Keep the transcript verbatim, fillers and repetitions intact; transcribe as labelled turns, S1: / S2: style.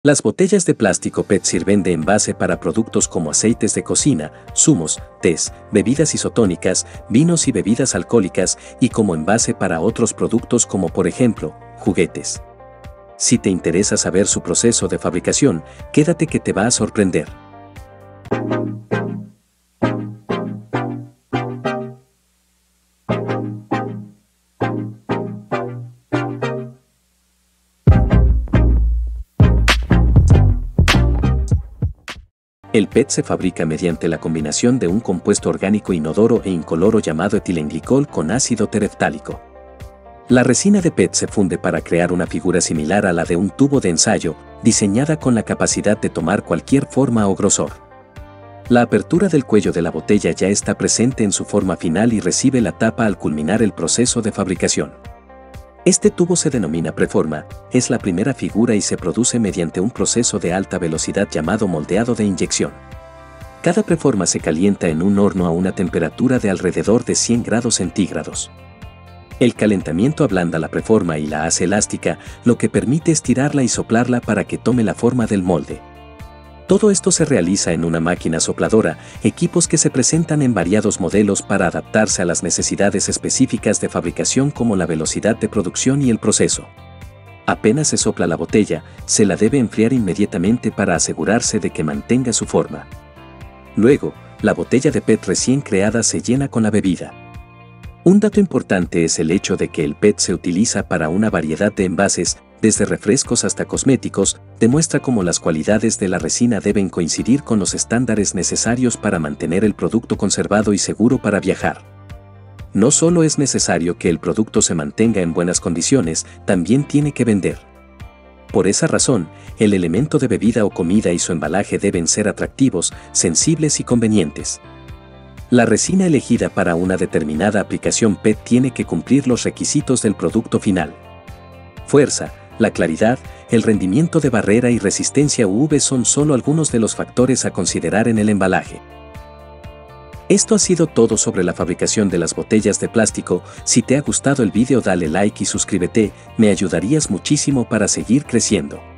S1: Las botellas de plástico P E T sirven de envase para productos como aceites de cocina, zumos, tés, bebidas isotónicas, vinos y bebidas alcohólicas y como envase para otros productos como por ejemplo, juguetes. Si te interesa saber su proceso de fabricación, quédate que te va a sorprender. El P E T se fabrica mediante la combinación de un compuesto orgánico inodoro e incoloro llamado etilenglicol con ácido tereftálico. La resina de P E T se funde para crear una figura similar a la de un tubo de ensayo, diseñada con la capacidad de tomar cualquier forma o grosor. La apertura del cuello de la botella ya está presente en su forma final y recibe la tapa al culminar el proceso de fabricación. Este tubo se denomina preforma, es la primera figura y se produce mediante un proceso de alta velocidad llamado moldeado de inyección. Cada preforma se calienta en un horno a una temperatura de alrededor de cien grados centígrados. El calentamiento ablanda la preforma y la hace elástica, lo que permite estirarla y soplarla para que tome la forma del molde. Todo esto se realiza en una máquina sopladora, equipos que se presentan en variados modelos para adaptarse a las necesidades específicas de fabricación como la velocidad de producción y el proceso. Apenas se sopla la botella, se la debe enfriar inmediatamente para asegurarse de que mantenga su forma. Luego, la botella de P E T recién creada se llena con la bebida. Un dato importante es el hecho de que el P E T se utiliza para una variedad de envases, desde refrescos hasta cosméticos, demuestra cómo las cualidades de la resina deben coincidir con los estándares necesarios para mantener el producto conservado y seguro para viajar. No solo es necesario que el producto se mantenga en buenas condiciones, también tiene que vender. Por esa razón, el elemento de bebida o comida y su embalaje deben ser atractivos, sensibles y convenientes. La resina elegida para una determinada aplicación P E T tiene que cumplir los requisitos del producto final. Fuerza, la claridad, el rendimiento de barrera y resistencia U V son solo algunos de los factores a considerar en el embalaje. Esto ha sido todo sobre la fabricación de las botellas de plástico. Si te ha gustado el vídeo dale like y suscríbete, me ayudarías muchísimo para seguir creciendo.